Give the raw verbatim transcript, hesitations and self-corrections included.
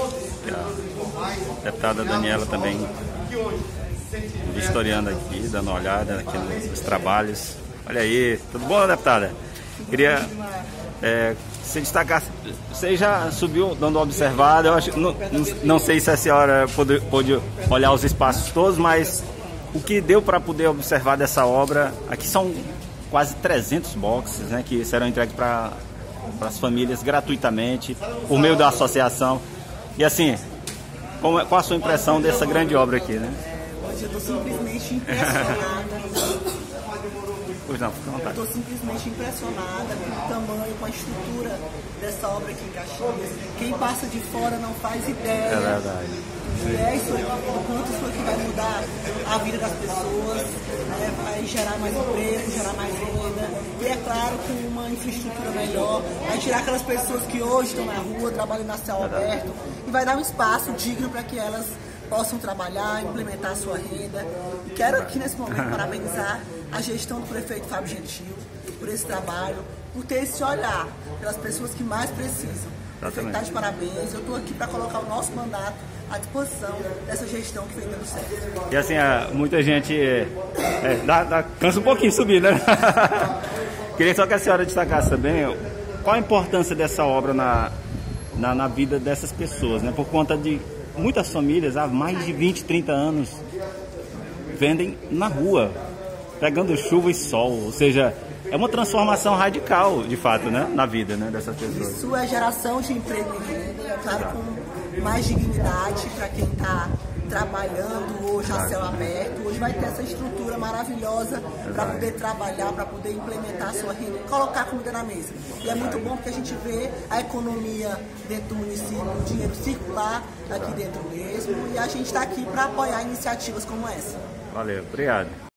E a deputada Daniela também vistoriando aqui, dando uma olhada aqui nos trabalhos. Olha aí, tudo bom, deputada? Queria é, se destacar, você já subiu dando uma observada, eu acho, não, não sei se a senhora pôde, pôde olhar os espaços todos, mas o que deu para poder observar dessa obra, aqui são quase trezentos boxes, né, que serão entregues para as famílias gratuitamente, por meio da associação. E assim, qual, qual a sua impressão dessa grande obra aqui, né? Hoje eu estou simplesmente impressionada. Pois não, fica à vontade. Eu estou simplesmente impressionada com o tamanho, com a estrutura dessa obra aqui em Caxias. Quem passa de fora não faz ideia. É verdade. E é isso, o quanto isso aqui vai mudar a vida das pessoas, né? Vai gerar mais emprego, gerar mais renda. E é claro, com uma infraestrutura melhor, vai tirar aquelas pessoas que hoje estão na rua, trabalhando a céu aberto, e vai dar um espaço digno para que elas possam trabalhar, implementar a sua renda. E quero aqui nesse momento parabenizar a gestão do prefeito Fábio Gentil por esse trabalho, por ter esse olhar pelas pessoas que mais precisam. O prefeito está de parabéns, eu estou aqui para colocar o nosso mandato à disposição dessa gestão que vem dando certo. E assim, muita gente é, dá, dá, cansa um pouquinho subir, né? Queria só que a senhora destacasse também qual a importância dessa obra na, na, na vida dessas pessoas, né? Por conta de muitas famílias há mais de vinte, trinta anos vendem na rua, pegando chuva e sol, ou seja, é uma transformação radical, de fato, né, na vida, né, dessas pessoas. Isso é geração de emprego e renda, é claro, com mais dignidade para quem está trabalhando hoje a céu aberto. Hoje vai ter essa estrutura maravilhosa para poder trabalhar, para poder implementar a sua renda e colocar comida na mesa. E é muito bom porque a gente vê a economia dentro do município, o dinheiro circular aqui dentro mesmo, e a gente está aqui para apoiar iniciativas como essa. Valeu, obrigado.